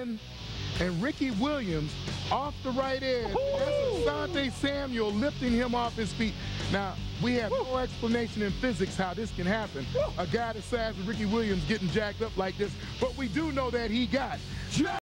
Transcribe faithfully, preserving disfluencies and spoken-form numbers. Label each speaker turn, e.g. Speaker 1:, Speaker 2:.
Speaker 1: in, and Ricky Williams off the right edge. That's Asante Samuel lifting him off his feet. Now, we have no explanation in physics how this can happen. A guy the size of Ricky Williams getting jacked up like this, but we do know that he got jacked.